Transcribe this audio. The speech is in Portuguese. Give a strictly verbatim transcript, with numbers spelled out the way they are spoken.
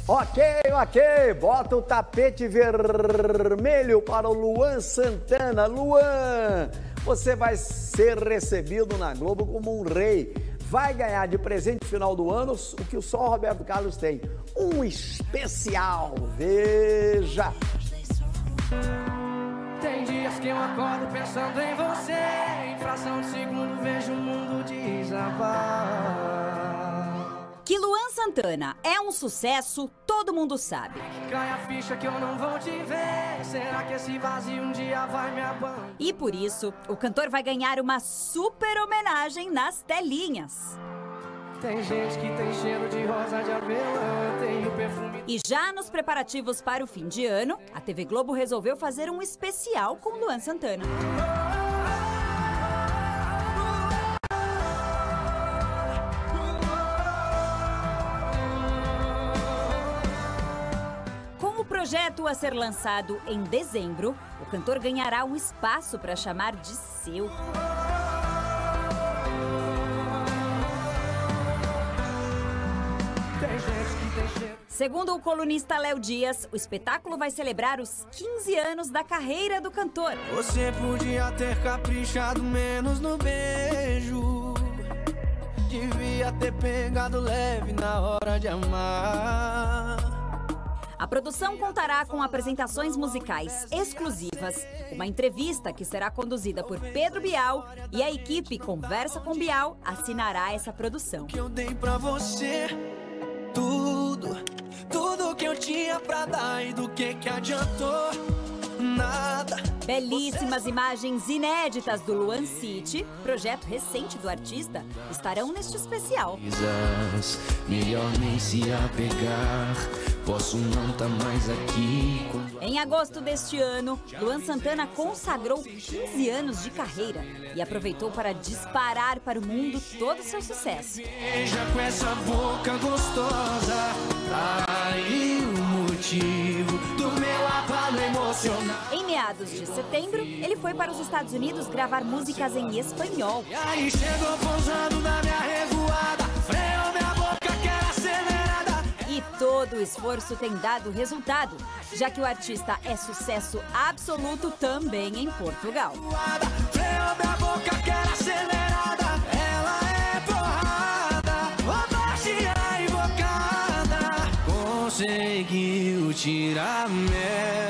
Ok, ok, bota o tapete vermelho para o Luan Santana. Luan, você vai ser recebido na Globo como um rei. Vai ganhar de presente final do ano o que só o Roberto Carlos tem. Um especial, veja. Tem dias que eu acordo pensando em você. Em fração de segundo vejo o mundo desabar. Que Luan Santana é um sucesso, todo mundo sabe. Cai a ficha que eu não vou te ver. Será que esse vazio um dia vai me abandonar? E por isso, o cantor vai ganhar uma super homenagem nas telinhas. Tem gente que tem cheiro de rosa de avelã, eu tenho perfume. E já nos preparativos para o fim de ano, a T V Globo resolveu fazer um especial com Luan Santana. Com o projeto a ser lançado em dezembro, o cantor ganhará um espaço para chamar de seu. Segundo o colunista Léo Dias, o espetáculo vai celebrar os quinze anos da carreira do cantor. Você podia ter caprichado menos no beijo. Devia ter pegado leve na hora de amar. A produção contará com apresentações musicais exclusivas, uma entrevista que será conduzida por Pedro Bial e a equipe Conversa com Bial assinará essa produção. Que eu dei pra você tudo, tudo que eu tinha pra dar e do que que adiantou? Nada. Belíssimas imagens inéditas do Luan City, projeto recente do artista, estarão neste especial. Melhor nem se apegar, posso não tá mais aqui. Em agosto deste ano, Luan Santana consagrou quinze anos de carreira e aproveitou para disparar para o mundo todo o seu sucesso. Veja com essa boca gostosa, aí o motivo do meu abalo emocional. Em meados de setembro, ele foi para os Estados Unidos gravar músicas em espanhol. E aí chegou pousando na minha revoada, freou minha boca que era acelerada. E todo o esforço tem dado resultado, já que o artista é sucesso absoluto também em Portugal. Freou minha boca que era acelerada, ela é porrada, ô baixinha invocada. Conseguiu tirar merda.